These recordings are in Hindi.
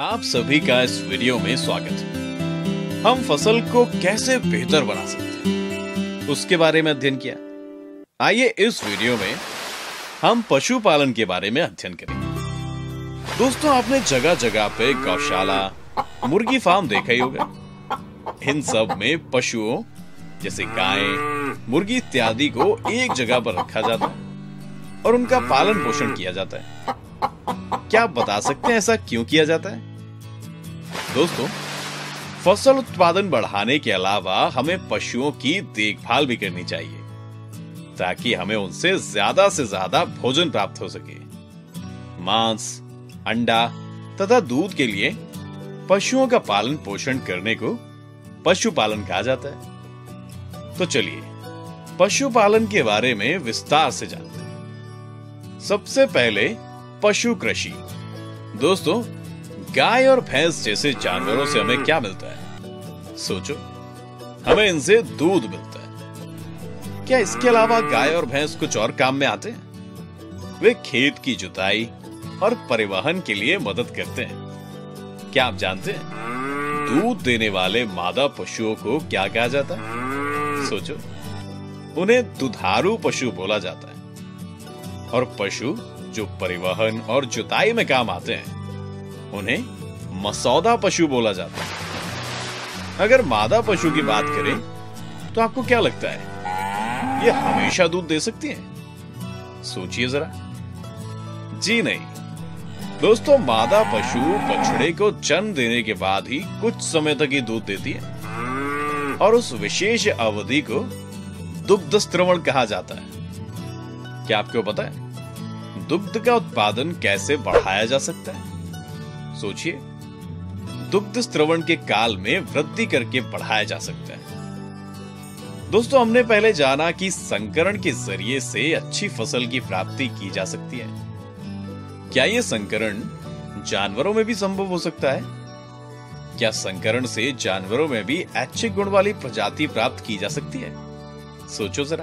आप सभी का इस वीडियो में स्वागत है। हम फसल को कैसे बेहतर बना सकते हैं उसके बारे में अध्ययन किया। आइए इस वीडियो में हम पशुपालन के बारे में अध्ययन करेंगे। दोस्तों, आपने जगह जगह पे गौशाला, मुर्गी फार्म देखा ही होगा। इन सब में पशुओं जैसे गाय, मुर्गी इत्यादि को एक जगह पर रखा जाता है और उनका पालन पोषण किया जाता है। क्या आप बता सकते हैं ऐसा क्यों किया जाता है? दोस्तों, फसल उत्पादन बढ़ाने के अलावा हमें पशुओं की देखभाल भी करनी चाहिए ताकि हमें उनसे से ज्यादा भोजन प्राप्त हो सके। मांस, अंडा तथा दूध के लिए पशुओं का पालन पोषण करने को पशुपालन कहा जाता है। तो चलिए पशुपालन के बारे में विस्तार से जानते हैं। सबसे पहले पशु कृषि। दोस्तों, गाय और भैंस जैसे जानवरों से हमें क्या मिलता है? सोचो, हमें इनसे दूध मिलता है। क्या इसके अलावा गाय और भैंस कुछ और काम में आते हैं? वे खेत की जुताई और परिवहन के लिए मदद करते हैं। क्या आप जानते हैं दूध देने वाले मादा पशुओं को क्या कहा जाता है? सोचो, उन्हें दुधारू पशु बोला जाता है। और पशु जो परिवहन और जुताई में काम आते हैं उन्हें मसौदा पशु बोला जाता है। अगर मादा पशु की बात करें तो आपको क्या लगता है ये हमेशा दूध दे सकती हैं? सोचिए जरा। जी नहीं दोस्तों, मादा पशु बछड़े को जन्म देने के बाद ही कुछ समय तक ही दूध देती है और उस विशेष अवधि को दुग्धस्त्रवण कहा जाता है। क्या आपको पता है दुग्ध का उत्पादन कैसे बढ़ाया जा सकता है? सोचिए, दुग्ध स्त्रवण के काल में वृद्धि करके बढ़ाया जा सकता है। दोस्तों, हमने पहले जाना कि संकरण के जरिए से अच्छी फसल की प्राप्ति की जा सकती है। क्या यह संकरण जानवरों में भी संभव हो सकता है? क्या संकरण से जानवरों में भी ऐच्छिक गुण वाली प्रजाति प्राप्त की जा सकती है? सोचो जरा।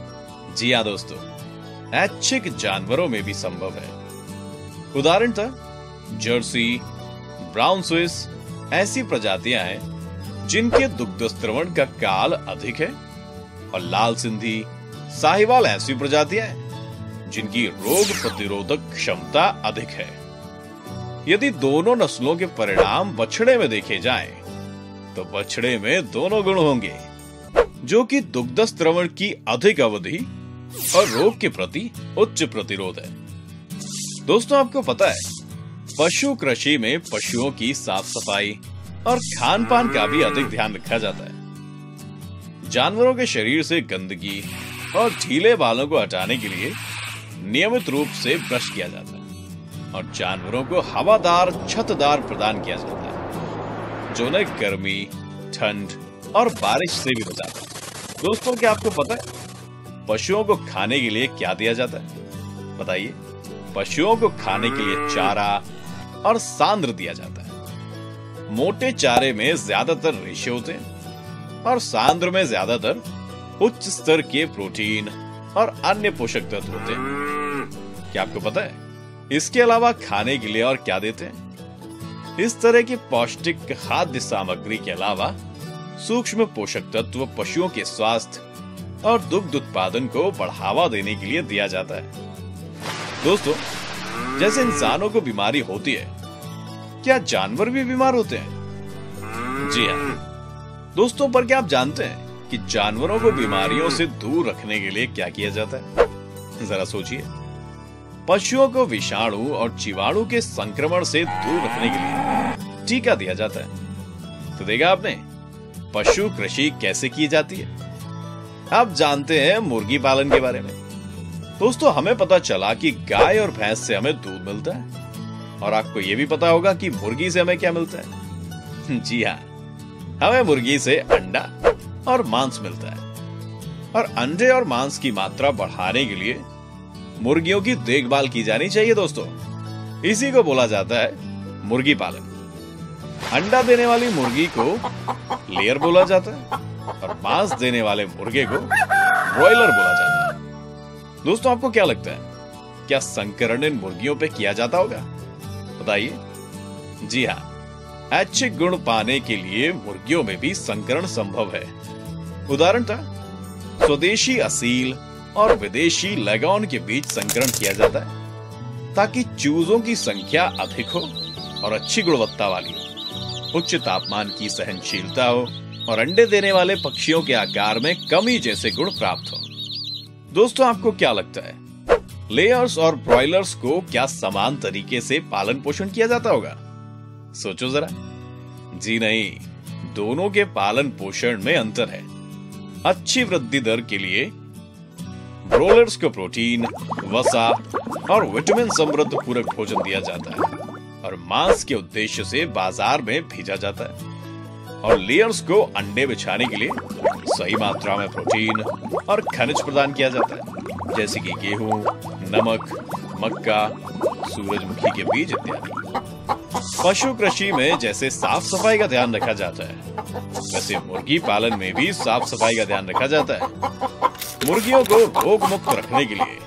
जी हाँ दोस्तों, ऐच्छिक जानवरों में भी संभव है। उदाहरण था जर्सी, ब्राउन स्विस ऐसी प्रजातियां हैं जिनके दुग्धस्त्रवण का काल अधिक है, और लाल सिंधी, साहिवाल ऐसी प्रजातियां हैं जिनकी रोग प्रतिरोधक क्षमता अधिक है। यदि दोनों नस्लों के परिणाम बछड़े में देखे जाएं, तो बछड़े में दोनों गुण होंगे, जो कि दुग्धस्त्रवण की अधिक अवधि और रोग के प्रति उच्च प्रतिरोध है। दोस्तों, आपको पता है पशु कृषि में पशुओं की साफ सफाई और खान पान का भी अधिक ध्यान रखा जाता है। जानवरों के शरीर से गंदगी और ढीले बालों को हटाने के लिए नियमित रूप से ब्रश किया जाता है और जानवरों को हवादार छतदार प्रदान किया जाता है जो उन्हें गर्मी, ठंड और बारिश से भी बचाता है। दोस्तों, क्या आपको पता है पशुओं को खाने के लिए क्या दिया जाता है? बताइए। पशुओं को खाने के लिए चारा और सांद्र दिया जाता है। मोटे चारे में ज्यादातर रेशे होते हैं और सांद्र में ज्यादातर उच्च स्तर के प्रोटीन और अन्य पोषक तत्व होते हैं। क्या आपको पता है इसके अलावा खाने के लिए और क्या देते हैं? इस तरह की पौष्टिक खाद्य सामग्री के अलावा सूक्ष्म पोषक तत्व पशुओं के स्वास्थ्य और दुग्ध उत्पादन को बढ़ावा देने के लिए दिया जाता है। दोस्तों, जैसे इंसानों को बीमारी होती है, क्या जानवर भी बीमार होते हैं? जी हाँ दोस्तों, पर क्या आप जानते हैं कि जानवरों को बीमारियों से दूर रखने के लिए क्या किया जाता है? जरा सोचिए। पशुओं को विषाणु और जीवाणु के संक्रमण से दूर रखने के लिए टीका दिया जाता है। तो देखा आपने पशु कृषि कैसे की जाती है। आप जानते हैं मुर्गी पालन के बारे में। दोस्तों, हमें पता चला कि गाय और भैंस से हमें दूध मिलता है, और आपको यह भी पता होगा कि मुर्गी से हमें क्या मिलता है। जी हाँ, हमें मुर्गी से अंडा और मांस मिलता है। और अंडे और मांस की मात्रा बढ़ाने के लिए मुर्गियों की देखभाल की जानी चाहिए। दोस्तों, इसी को बोला जाता है मुर्गी पालन। अंडा देने वाली मुर्गी को लेयर बोला जाता है और मांस देने वाले मुर्गे को ब्रॉयलर बोला जाता है। दोस्तों, आपको क्या लगता है क्या संकरण इन मुर्गियों पे किया जाता होगा? बताइए। जी हाँ, ऐच्छिक गुण पाने के लिए मुर्गियों में भी संकरण संभव है। उदाहरण था, स्वदेशी असील और विदेशी लेगॉन के बीच संकरण किया जाता है ताकि चूजों की संख्या अधिक हो और अच्छी गुणवत्ता वाली हो, उच्च तापमान की सहनशीलता हो और अंडे देने वाले पक्षियों के आकार में कमी जैसे गुण प्राप्त हो। दोस्तों, आपको क्या लगता है, लेयर्स और ब्रॉयलर्स को क्या समान तरीके से पालन पोषण किया जाता होगा? सोचो जरा। जी नहीं, दोनों के पालन पोषण में अंतर है। अच्छी वृद्धि दर के लिए ब्रोलर्स को प्रोटीन, वसा और विटामिन समृद्ध पूरक भोजन दिया जाता है और मांस के उद्देश्य से बाजार में भेजा जाता है, और लेयर्स को अंडे बिछाने के लिए सही मात्रा में प्रोटीन और खनिज प्रदान किया जाता है, जैसे कि गेहूं, नमक, मक्का, सूरजमुखी के बीज इत्यादि। पशु कृषि में जैसे साफ सफाई का ध्यान रखा जाता है, वैसे मुर्गी पालन में भी साफ सफाई का ध्यान रखा जाता है। मुर्गियों को रोग मुक्त रखने के लिए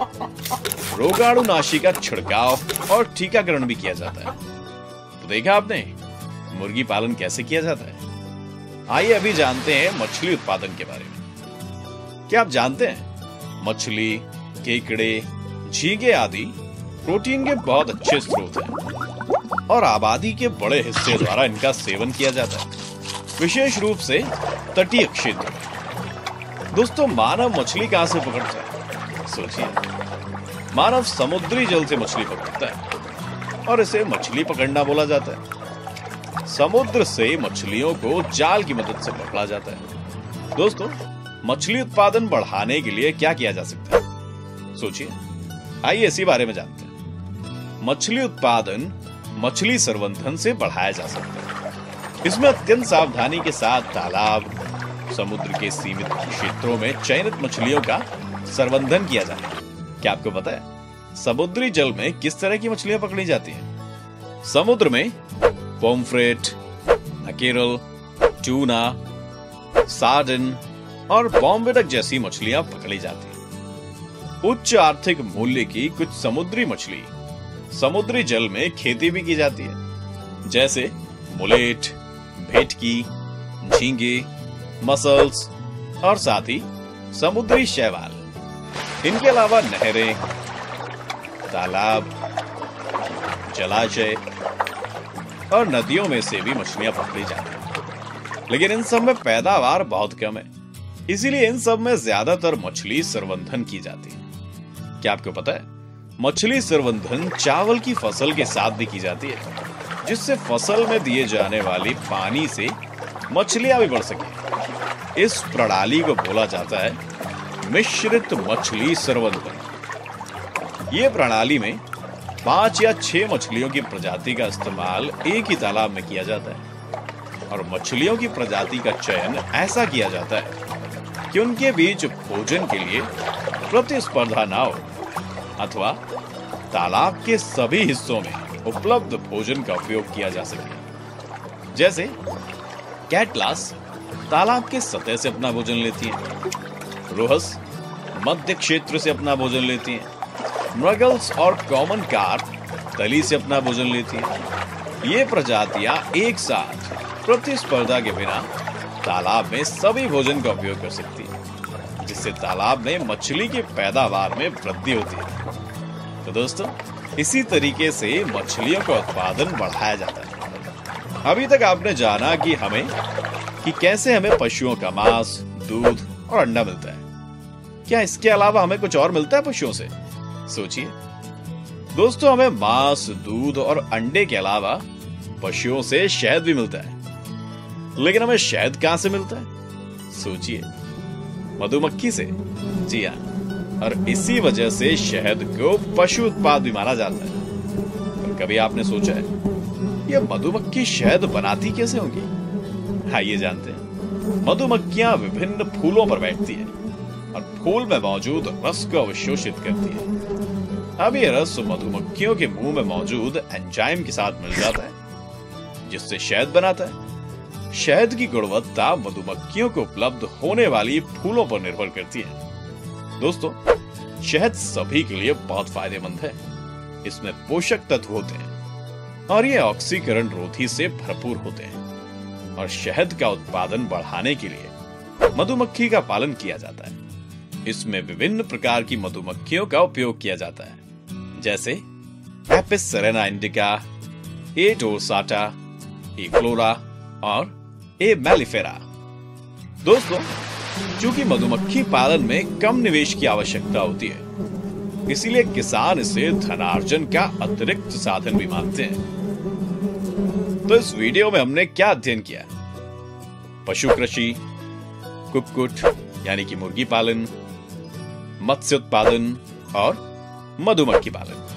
रोगाणुनाशी का छिड़काव और टीकाकरण भी किया जाता है। तो देखा आपने मुर्गी पालन कैसे किया जाता है। आइए अभी जानते हैं मछली उत्पादन के बारे में। क्या आप जानते हैं, मछली, केकड़े, झींगे आदि प्रोटीन के बहुत अच्छे स्रोत हैं और आबादी के बड़े हिस्से द्वारा इनका सेवन किया जाता है, विशेष रूप से तटीय क्षेत्र में। दोस्तों, मानव मछली कहां से पकड़ता है? सोचिए, मानव समुद्री जल से मछली पकड़ता है और इसे मछली पकड़ना बोला जाता है। समुद्र से मछलियों को जाल की मदद से पकड़ा जाता है। दोस्तों, मछली उत्पादन बढ़ाने के लिए क्या किया जा सकता है? सोचिए, आइए इसी बारे में जानते हैं। मछली उत्पादन मछली संवर्धन से बढ़ाया जा सकता है। इसमें अत्यंत सावधानी के साथ तालाब, समुद्र के सीमित क्षेत्रों में चयनित मछलियों का संवर्धन किया जाता है। क्या आपको पता है समुद्री जल में किस तरह की मछलियां पकड़ी जाती हैं? समुद्र में पोम्फ्रेट, मैकेरल, टूना, सार्डिन और बॉम्बेडक जैसी मछलियां पकड़ी जाती हैं। उच्च आर्थिक मूल्य की कुछ समुद्री मछली समुद्री जल में खेती भी की जाती है, जैसे मुलेट, भेटकी, झींगे, मसल्स और साथ ही समुद्री शैवाल। इनके अलावा नहरें, तालाब, जलाशय और नदियों में से भी मछलियां पकड़ी जाती हैं, लेकिन इन सब में पैदावार बहुत कम है, इसीलिए इन सब में ज्यादातर मछली संवर्धन की जाती है। क्या आपको पता है मछली संवर्धन चावल की फसल के साथ भी की जाती है, जिससे फसल में दिए जाने वाली पानी से मछलियां भी बढ़ सके। इस प्रणाली को बोला जाता है मिश्रित मछली संवर्धन। ये प्रणाली में 5 या 6 मछलियों की प्रजाति का इस्तेमाल एक ही तालाब में किया जाता है और मछलियों की प्रजाति का चयन ऐसा किया जाता है कि उनके बीच भोजन के लिए प्रतिस्पर्धा ना हो अथवा तालाब के सभी हिस्सों में उपलब्ध भोजन का उपयोग किया जा सके। जैसे कैटलास तालाब के सतह से अपना भोजन लेती हैं, रोहस मध्य क्षेत्र से अपना भोजन लेती हैं, मृगल्स और कॉमन कार्प तली से अपना भोजन लेती हैं। ये प्रजातियां एक साथ प्रतिस्पर्धा के बिना तालाब में सभी भोजन का उपयोग कर सकती हैं, जिससे तालाब में मछली की पैदावार में वृद्धि होती है। तो दोस्तों, इसी तरीके से मछलियों का उत्पादन बढ़ाया जाता है। अभी तक आपने जाना कि कैसे हमें पशुओं का मांस, दूध और अंडा मिलता है। क्या इसके अलावा हमें कुछ और मिलता है पशुओं से? सोचिए दोस्तों, हमें मांस, दूध और अंडे के अलावा पशुओं से शहद भी मिलता है। लेकिन हमें शहद कहां से मिलता है? सोचिए, मधुमक्खी से। जी हाँ, और इसी वजह से शहद को पशु उत्पाद भी माना जाता है। पर कभी आपने सोचा है ये मधुमक्खी शहद बनाती कैसे होंगी? आइए जानते हैं। मधुमक्खियां विभिन्न फूलों पर बैठती है और फूल में मौजूद रस को अवशोषित करती है। अब ये रस मधुमक्खियों के मुंह में मौजूद एंजाइम के साथ मिल जाता है, जिससे शहद बनाता है। शहद की गुणवत्ता मधुमक्खियों को उपलब्ध होने वाली फूलों पर निर्भर करती है। दोस्तों, शहद सभी के लिए बहुत फायदेमंद है। इसमें पोषक तत्व होते हैं और ये ऑक्सीकरण रोधी से भरपूर होते हैं और शहद का उत्पादन बढ़ाने के लिए मधुमक्खी का पालन किया जाता है। इसमें विभिन्न प्रकार की मधुमक्खियों का उपयोग किया जाता है, जैसे Apis cerana indica, A dorsata, A florea और ए मेलिफेरा। दोस्तों, चूंकि मधुमक्खी पालन में कम निवेश की आवश्यकता होती है, इसीलिए किसान इसे धनार्जन का अतिरिक्त साधन भी मानते हैं। तो इस वीडियो में हमने क्या अध्ययन किया? पशु कृषि, कुक्कुट यानी कि मुर्गी पालन, मत्स्य उत्पादन और मधुमक्खी पालन।